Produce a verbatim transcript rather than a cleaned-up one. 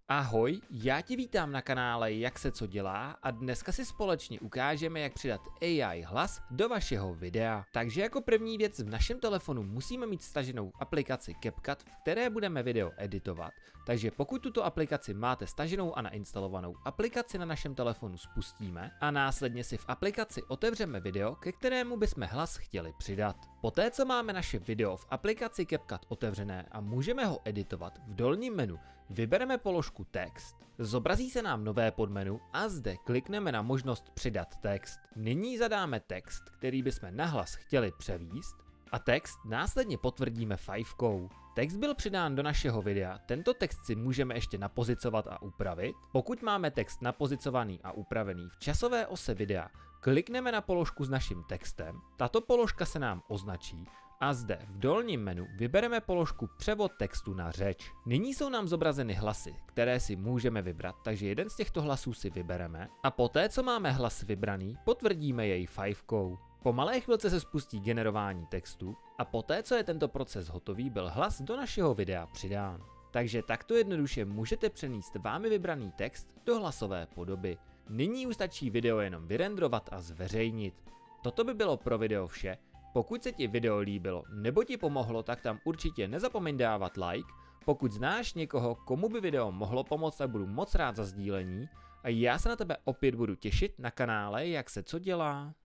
Ahoj, já tě vítám na kanále Jak se co dělá a dneska si společně ukážeme, jak přidat A I hlas do vašeho videa. Takže jako první věc v našem telefonu musíme mít staženou aplikaci CapCut, v které budeme video editovat. Takže pokud tuto aplikaci máte staženou a nainstalovanou, aplikaci na našem telefonu spustíme a následně si v aplikaci otevřeme video, ke kterému bychom hlas chtěli přidat. Poté, co máme naše video v aplikaci CapCut otevřené a můžeme ho editovat, v dolním menu vybereme položku text, zobrazí se nám nové podmenu a zde klikneme na možnost přidat text. Nyní zadáme text, který bychom nahlas chtěli převést a text následně potvrdíme fajfkou. Text byl přidán do našeho videa, tento text si můžeme ještě napozicovat a upravit. Pokud máme text napozicovaný a upravený v časové ose videa, klikneme na položku s naším textem, tato položka se nám označí a zde v dolním menu vybereme položku Převod textu na řeč. Nyní jsou nám zobrazeny hlasy, které si můžeme vybrat, takže jeden z těchto hlasů si vybereme a poté, co máme hlas vybraný, potvrdíme jej fajfkou. Po malé chvilce se spustí generování textu a poté, co je tento proces hotový, byl hlas do našeho videa přidán. Takže takto jednoduše můžete přenést vámi vybraný text do hlasové podoby. Nyní už stačí video jenom vyrendrovat a zveřejnit. Toto by bylo pro video vše. Pokud se ti video líbilo nebo ti pomohlo, tak tam určitě nezapomeň dávat like. Pokud znáš někoho, komu by video mohlo pomoct, tak budu moc rád za sdílení a já se na tebe opět budu těšit na kanále Jak se co dělá.